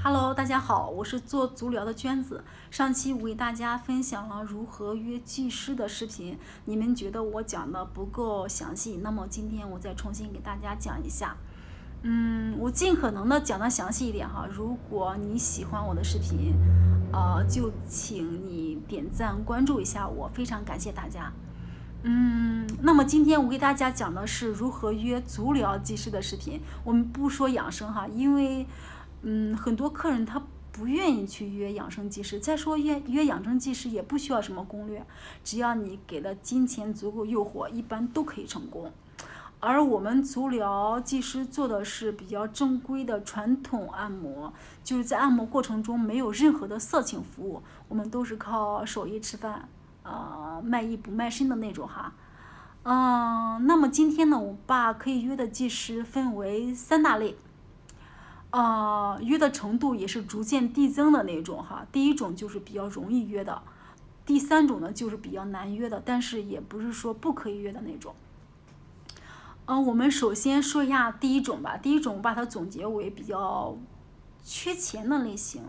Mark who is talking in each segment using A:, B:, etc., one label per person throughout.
A: Hello，大家好，我是做足疗的娟子。上期我给大家分享了如何约技师的视频，你们觉得我讲的不够详细，那么今天我再重新给大家讲一下。我尽可能的讲的详细一点哈。如果你喜欢我的视频，就请你点赞关注一下我，非常感谢大家。那么今天我给大家讲的是如何约足疗技师的视频。我们不说养生哈，因为很多客人他不愿意去约养生技师。再说约养生技师也不需要什么攻略，只要你给的金钱足够诱惑，一般都可以成功。而我们足疗技师做的是比较正规的传统按摩，就是在按摩过程中没有任何的色情服务，我们都是靠手艺吃饭，卖艺不卖身的那种哈。那么今天呢，我把可以约的技师分为3大类，约的程度也是逐渐递增的那种哈。第一种就是比较容易约的，第3种呢就是比较难约的，但是也不是说不可以约的那种。我们首先说一下第一种吧。第一种我把它总结为比较缺钱的类型。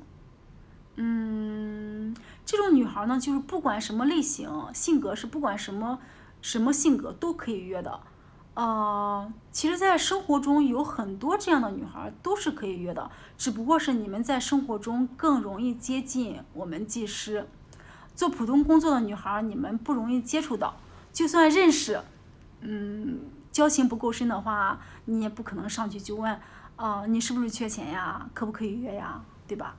A: 这种女孩呢，就是不管什么类型，性格是不管什么性格都可以约的。其实在生活中有很多这样的女孩都是可以约的，只不过是你们在生活中更容易接近我们技师。做普通工作的女孩你们不容易接触到，就算认识，交情不够深的话，你也不可能上去就问，你是不是缺钱呀？可不可以约呀？对吧？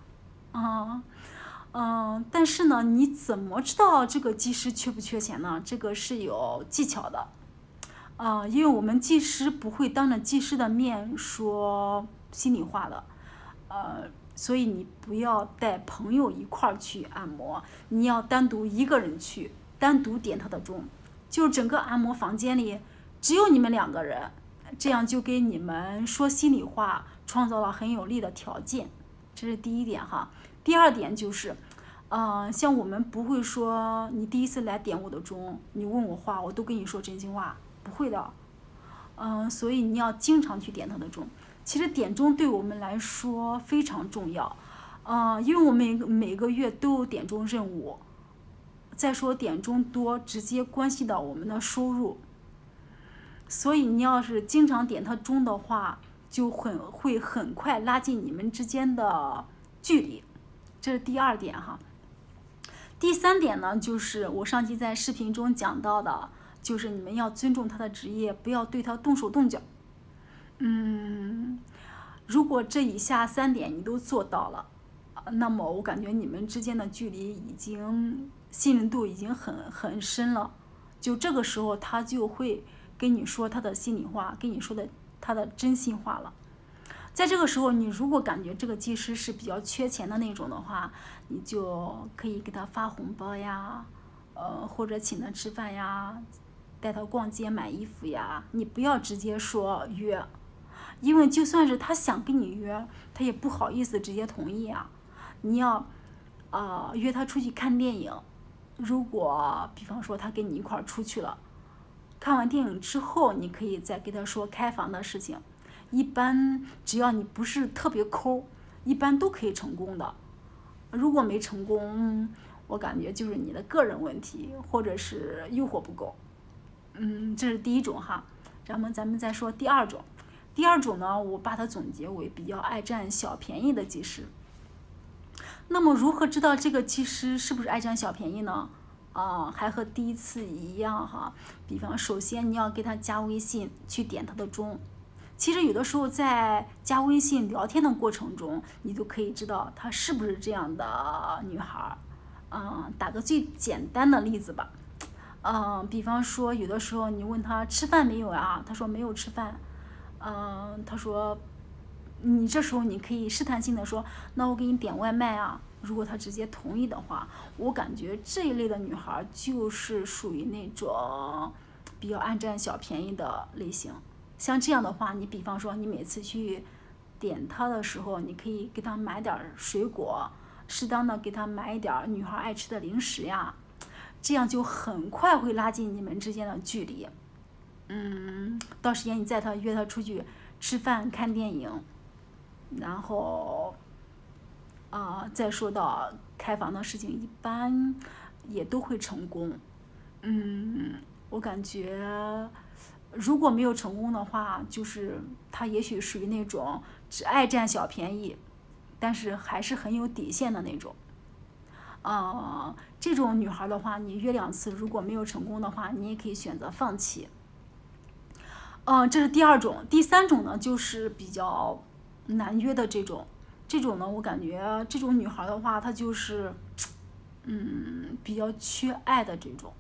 A: 但是呢，你怎么知道这个技师缺不缺钱呢？这个是有技巧的。因为我们技师不会当着技师的面说心里话的，所以你不要带朋友一块儿去按摩，你要单独一个人去，单独点他的钟，就整个按摩房间里只有你们2个人，这样就给你们说心里话创造了很有利的条件，这是第一点哈。第2点就是，像我们不会说你第一次来点我的钟，你问我话，我都跟你说真心话，不会的。所以你要经常去点他的钟。其实点钟对我们来说非常重要，因为我们每个月都有点钟任务。再说点钟多，直接关系到我们的收入。所以你要是经常点他钟的话，就会很快拉近你们之间的距离，这是第2点哈。第3点呢，就是我上期在视频中讲到的，就是你们要尊重他的职业，不要对他动手动脚。如果这以下3点你都做到了，那么我感觉你们之间的距离已经信任度已经很深了。就这个时候他就会跟你说他的心里话，跟你说的他的真心话了。在这个时候，你如果感觉这个技师是比较缺钱的那种的话，你就可以给他发红包呀，或者请他吃饭呀，带他逛街买衣服呀。你不要直接说约，因为就算是他想跟你约，他也不好意思直接同意啊。你要约他出去看电影，如果比方说他跟你一块儿出去了，看完电影之后，你可以再跟他说开房的事情。一般只要你不是特别抠，一般都可以成功的。如果没成功，我感觉就是你的个人问题，或者是诱惑不够。这是第1种哈。然后咱们再说第2种。第2种呢，我把它总结为比较爱占小便宜的技师。那么如何知道这个技师是不是爱占小便宜呢？还和第一次一样哈。比方首先你要给他加微信去点他的钟。其实有的时候在加微信聊天的过程中，你就可以知道她是不是这样的女孩。打个最简单的例子吧。比方说有的时候你问她吃饭没有啊，她说没有吃饭。她说你这时候你可以试探性的说，那我给你点外卖啊。如果她直接同意的话，我感觉这一类的女孩就是属于那种比较爱占小便宜的类型。像这样的话，你比方说你每次去点她的时候，你可以给她买点水果，适当的给她买一点女孩爱吃的零食呀，这样就很快会拉近你们之间的距离。到时间你约她出去吃饭看电影，然后再说到开房的事情，一般也都会成功。我感觉如果没有成功的话，就是他也许属于那种只爱占小便宜，但是还是很有底线的那种。这种女孩的话，你约2次，如果没有成功的话，你也可以选择放弃。这是第2种。第3种呢，就是比较难约的这种。这种呢，我感觉这种女孩的话，她就是，比较缺爱的这种。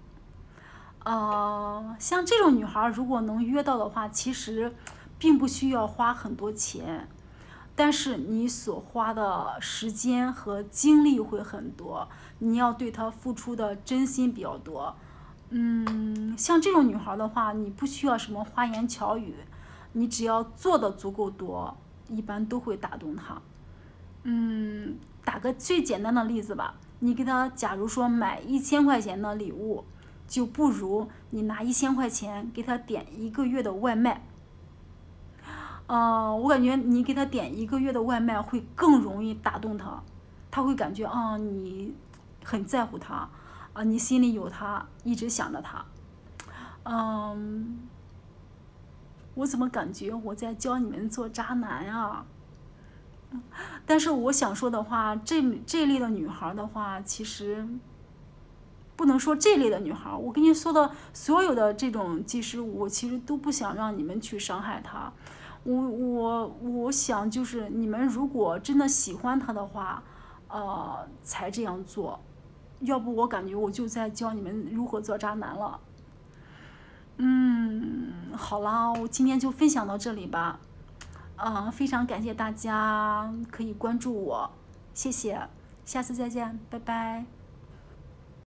A: 像这种女孩，如果能约到的话，其实并不需要花很多钱，但是你所花的时间和精力会很多，你要对她付出的真心比较多。像这种女孩的话，你不需要什么花言巧语，你只要做的足够多，一般都会打动她。打个最简单的例子吧，你给她假如说买1000块钱的礼物，就不如你拿1000块钱给她点1个月的外卖。我感觉你给她点1个月的外卖会更容易打动她，她会感觉你很在乎她，你心里有她，一直想着她。我怎么感觉我在教你们做渣男啊？但是我想说的话，这类的女孩的话，其实不能说这类的女孩，我跟你说的所有的这种技师，我其实都不想让你们去伤害她。我想就是你们如果真的喜欢她的话，才这样做。要不我感觉我就在教你们如何做渣男了。好啦，我今天就分享到这里吧。非常感谢大家可以关注我，谢谢，下次再见，拜拜。